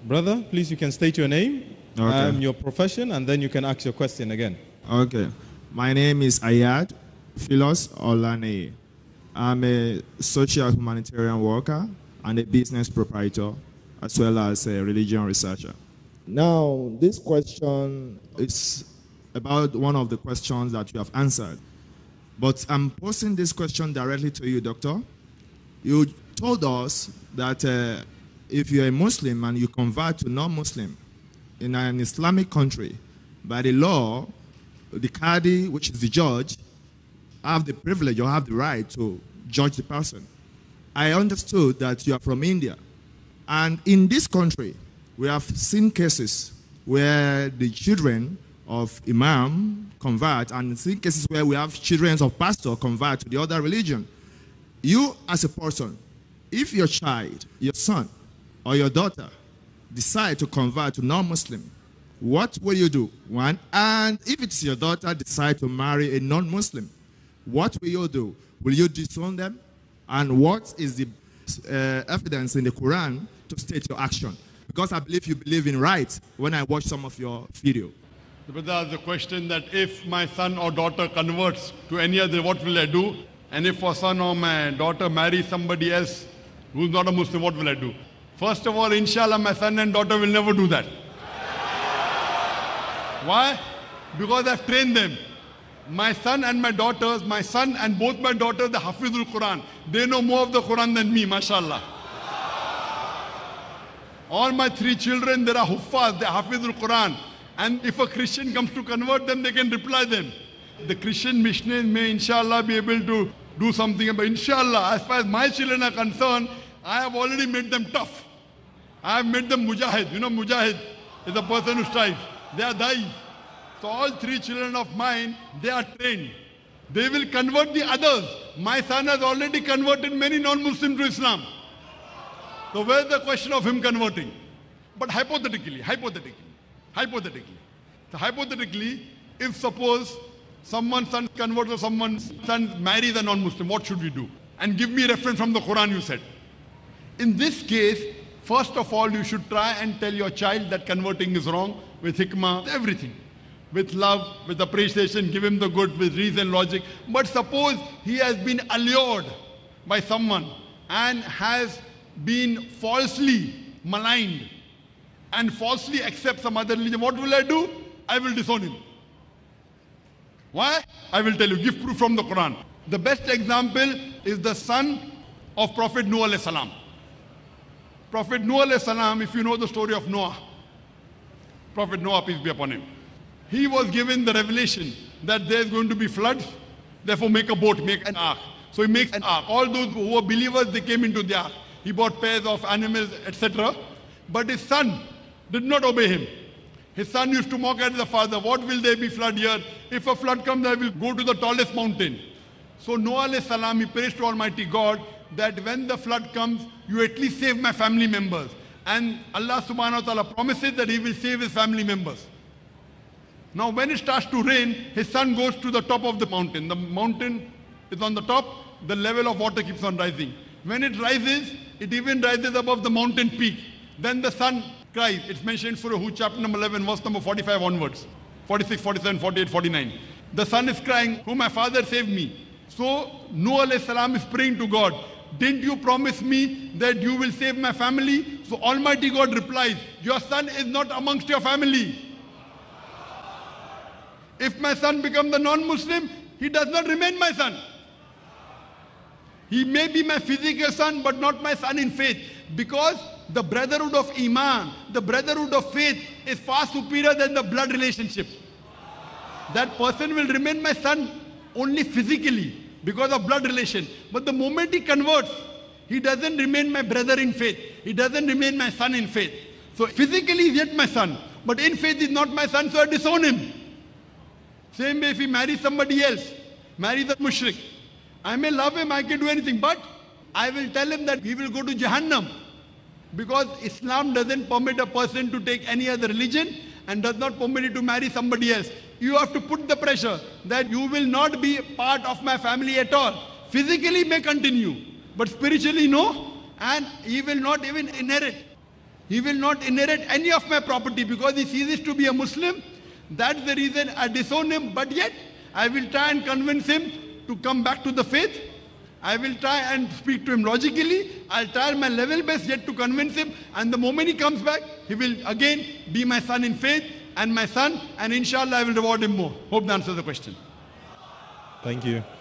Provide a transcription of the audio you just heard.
Brother, please, you can state your name, Okay. your profession, and then you can ask your question again. Okay. My name is Ayad Philos Olane. I'm a social humanitarian worker and a business proprietor, as well as a religion researcher. Now, this question is about one of the questions that you have answered. But I'm posing this question directly to you, Doctor. You told us that if you're a Muslim and you convert to non-Muslim in an Islamic country, by the law, the Qadi, which is the judge, have the privilege or have the right to judge the person. I understood that you are from India. And in this country, we have seen cases where the children of imam convert, and seen cases where we have children of pastor convert to the other religion. You as a person, if your child, your son, or your daughter decide to convert to non-Muslim, what will you do? One, and if it's your daughter decide to marry a non-Muslim, what will you do? Will you disown them? And what is the evidence in the Quran to state your action? Because I believe you believe in rights when I watch some of your video. The brother asked the question that if my son or daughter converts to any other, what will I do? And if my son or my daughter marries somebody else who's not a Muslim, what will I do? First of all, inshallah, my son and daughter will never do that. Why? Because I've trained them. My son and my daughters, my son and both my daughters, the Hafizul Quran. They know more of the Quran than me, mashallah. All my 3 children, they are Huffaz, they are Hafizul Quran. And if a Christian comes to convert them, they can reply them. The Christian missionaries may, inshallah, be able to do something. But inshallah, as far as my children are concerned, I have already made them tough. I have made them mujahid. You know, mujahid is a person who strives. They are da'i. So all 3 children of mine, they are trained. They will convert the others. My son has already converted many non-Muslims to Islam. So where's the question of him converting? But hypothetically, so hypothetically, if suppose someone's son converts or someone's son marries a non-Muslim, what should we do? And give me reference from the Quran you said. In this case, first of all, you should try and tell your child that converting is wrong with hikmah, everything. With love, with appreciation, give him the good, with reason, logic. But suppose he has been allured by someone and has been falsely maligned and falsely accepts some other religion, what will I do? I will disown him. Why? I will tell you, give proof from the Quran. The best example is the son of Prophet Noah alayhi salam. Prophet Noah alayhi salam, if you know the story of Noah, Prophet Noah, peace be upon him, he was given the revelation that there's going to be floods, therefore make a boat, make an ark. So he makes an ark. All those who were believers, they came into the ark. He bought pairs of animals, etc. But his son did not obey him. His son used to mock at the father, what will there be flood here? If a flood comes, I will go to the tallest mountain. So Noah alayhi salam, he prays to Almighty God that when the flood comes, you at least save my family members. And Allah subhanahu wa ta'ala promises that he will save his family members. Now when it starts to rain, his son goes to the top of the mountain. The mountain is on the top, the level of water keeps on rising. When it rises, it even rises above the mountain peak. Then the son cries. It's mentioned in Surah Hud, chapter number 11, verse number 45 onwards. 46, 47, 48, 49. The son is crying, "Oh, my father saved me." So Noah alayhi salam is praying to God, "Didn't you promise me that you will save my family?" So Almighty God replies, "Your son is not amongst your family. If my son becomes a non-Muslim, he does not remain my son. He may be my physical son, but not my son in faith. Because the brotherhood of Iman, the brotherhood of faith is far superior than the blood relationship. That person will remain my son only physically because of blood relation. But the moment he converts, he doesn't remain my brother in faith. He doesn't remain my son in faith. So physically he's yet my son, but in faith he's not my son, so I disown him. Same way if he marries somebody else, marries a mushrik, I may love him, I can do anything, but I will tell him that he will go to Jahannam. Because Islam doesn't permit a person to take any other religion and does not permit it to marry somebody else. You have to put the pressure that you will not be part of my family at all. Physically may continue, but spiritually no, and he will not even inherit. He will not inherit any of my property because he ceases to be a Muslim. That's the reason I disown him. But yet, I will try and convince him to come back to the faith. I will try and speak to him logically. I'll try my level best yet to convince him. And the moment he comes back, he will again be my son in faith and my son. And inshallah, I will reward him more. Hope that answers the question. Thank you.